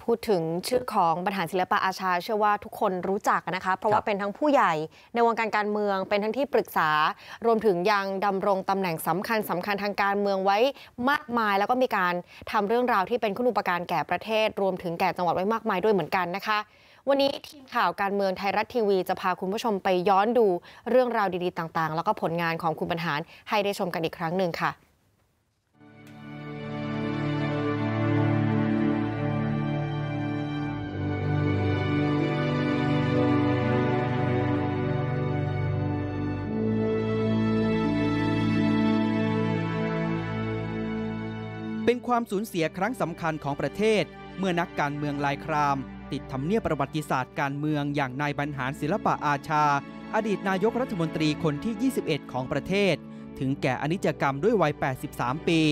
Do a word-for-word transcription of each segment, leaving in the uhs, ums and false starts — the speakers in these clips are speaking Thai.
พูดถึงชื่อของบรรหารศิลปะอาชาเชื่อว่าทุกคนรู้จักนะคะเพราะว่าเป็นทั้งผู้ใหญ่ในวงการการเมืองเป็นทั้งที่ปรึกษารวมถึงยังดำรงตำแหน่งสำคัญสำคัญทางการเมืองไว้มากมายแล้วก็มีการทำเรื่องราวที่เป็นคุณูปการแก่ประเทศรวมถึงแก่จังหวัดไว้มากมายด้วยเหมือนกันนะคะวันนี้ทีมข่าวการเมืองไทยรัฐทีวีจะพาคุณผู้ชมไปย้อนดูเรื่องราวดีๆต่างๆแล้วก็ผลงานของคุณบรรหารให้ได้ชมกันอีกครั้งหนึ่งค่ะเป็นความสูญเสียครั้งสำคัญของประเทศเมื่อนักการเมืองลายครามติดทำเนียบประวัติศาสตร์การเมืองอย่างนายบรรหารศิลปะอาชาอดีตนายกรัฐมนตรีคนที่ยี่สิบเอ็ดของประเทศถึงแก่อนิจกรรมด้วยวัยแปดสิบสามปี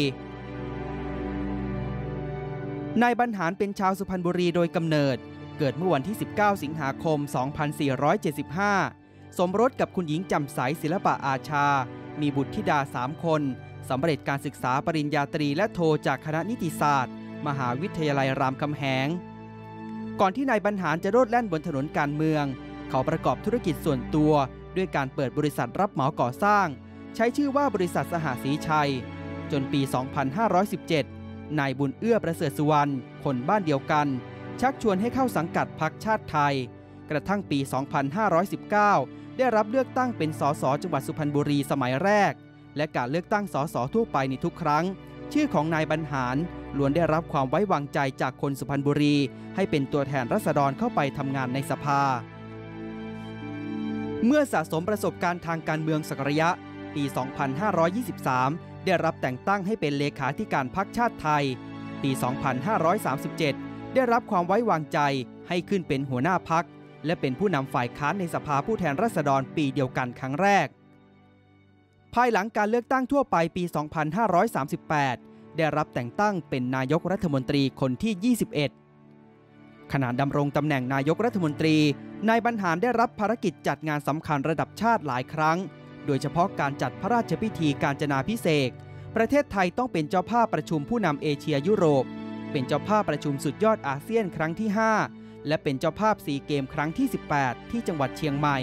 นายบรรหารเป็นชาวสุพรรณบุรีโดยกำเนิดเกิดเมื่อวันที่สิบเก้าสิงหาคมสองพันสี่ร้อยเจ็ดสิบห้าสมรสกับคุณหญิงจำใสศิลปะอาชามีบุตรธิดาสามคนสำเร็จการศึกษาปริญญาตรีและโทจากคณะนิติศาสตร์มหาวิทยาลัยรามคำแหงก่อนที่นายบรรหารจะโลดแล่นบนถนนการเมืองเขาประกอบธุรกิจส่วนตัวด้วยการเปิดบริษัทรับเหมาก่อสร้างใช้ชื่อว่าบริษัทสหศรีชัยจนปี สองพันห้าร้อยสิบเจ็ด นายบุญเอื้อประเสริฐสุวรรณคนบ้านเดียวกันชักชวนให้เข้าสังกัดพรรคชาติไทยกระทั่งปี สองพันห้าร้อยสิบเก้า ได้รับเลือกตั้งเป็นสสจังหวัดสุพรรณบุรีสมัยแรกและการเลือกตั้งสสทั่วไปในทุกครั้งชื่อของนายบรรหารล้วนได้รับความไว้วางใจจากคนสุพรรณบุรีให้เป็นตัวแทนราษฎรเข้าไปทำงานในสภาเมื่อสะสมประสบการณ์ทางการเมืองสักระยะปี สองพันห้าร้อยยี่สิบสาม ได้รับแต่งตั้งให้เป็นเลขาธิการพรรคชาติไทยปี สองพันห้าร้อยสามสิบเจ็ด ได้รับความไว้วางใจให้ขึ้นเป็นหัวหน้าพรรคและเป็นผู้นำฝ่ายค้านในสภาผู้แทนราษฎรปีเดียวกันครั้งแรกภายหลังการเลือกตั้งทั่วไปปี สองพันห้าร้อยสามสิบแปด ได้รับแต่งตั้งเป็นนายกรัฐมนตรีคนที่ ยี่สิบเอ็ด ขณะดำรงตำแหน่งนายกรัฐมนตรีนายบรรหารได้รับภารกิจจัดงานสำคัญระดับชาติหลายครั้งโดยเฉพาะการจัดพระราชพิธีกาญจนาภิเษกประเทศไทยต้องเป็นเจ้าภาพประชุมผู้นำเอเชียยุโรปเป็นเจ้าภาพประชุมสุดยอดอาเซียนครั้งที่ ห้า และเป็นเจ้าภาพซีเกมครั้งที่ สิบแปด ที่จังหวัดเชียงใหม่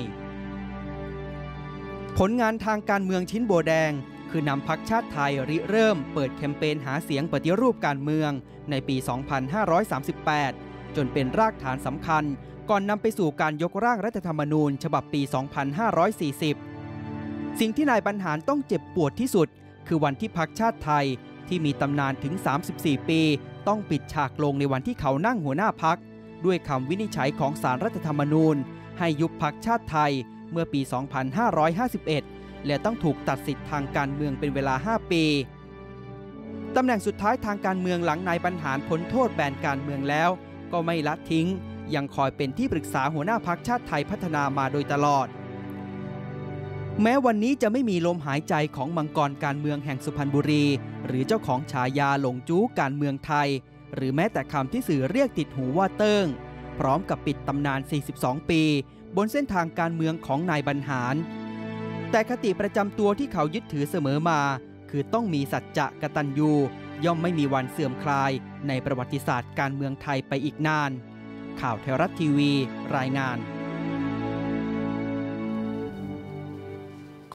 ผลงานทางการเมืองชิ้นโบแดงคือนำพรรคชาติไทยริเริ่มเปิดแคมเปญหาเสียงปฏิรูปการเมืองในปี สองพันห้าร้อยสามสิบแปด จนเป็นรากฐานสำคัญก่อนนำไปสู่การยกร่างรัฐธรรมนูญฉบับปี สองพันห้าร้อยสี่สิบ สิ่งที่นายบรรหารต้องเจ็บปวดที่สุดคือวันที่พรรคชาติไทยที่มีตำนานถึง สามสิบสี่ ปีต้องปิดฉากลงในวันที่เขานั่งหัวหน้าพรรคด้วยคำวินิจฉัยของศาลรัฐธรรมนูญให้ยุบพรรคชาติไทยเมื่อปี สองพันห้าร้อยห้าสิบเอ็ด และต้องถูกตัดสิทธิ์ทางการเมืองเป็นเวลา ห้า ปีตำแหน่งสุดท้ายทางการเมืองหลังนายบรรหารพ้นโทษแบนการเมืองแล้วก็ไม่ละทิ้งยังคอยเป็นที่ปรึกษาหัวหน้าพรรคชาติไทยพัฒนามาโดยตลอดแม้วันนี้จะไม่มีลมหายใจของมังกรการเมืองแห่งสุพรรณบุรีหรือเจ้าของฉายาหลงจู้การเมืองไทยหรือแม้แต่คำที่สื่อเรียกติดหูว่าเติ้งพร้อมกับปิดตำนาน สี่สิบสอง ปีบนเส้นทางการเมืองของนายบรรหารแต่คติประจำตัวที่เขายึดถือเสมอมาคือต้องมีสัจจะกตัญญูย่อมไม่มีวันเสื่อมคลายในประวัติศาสตร์การเมืองไทยไปอีกนานข่าวไทยรัฐทีวีรายงาน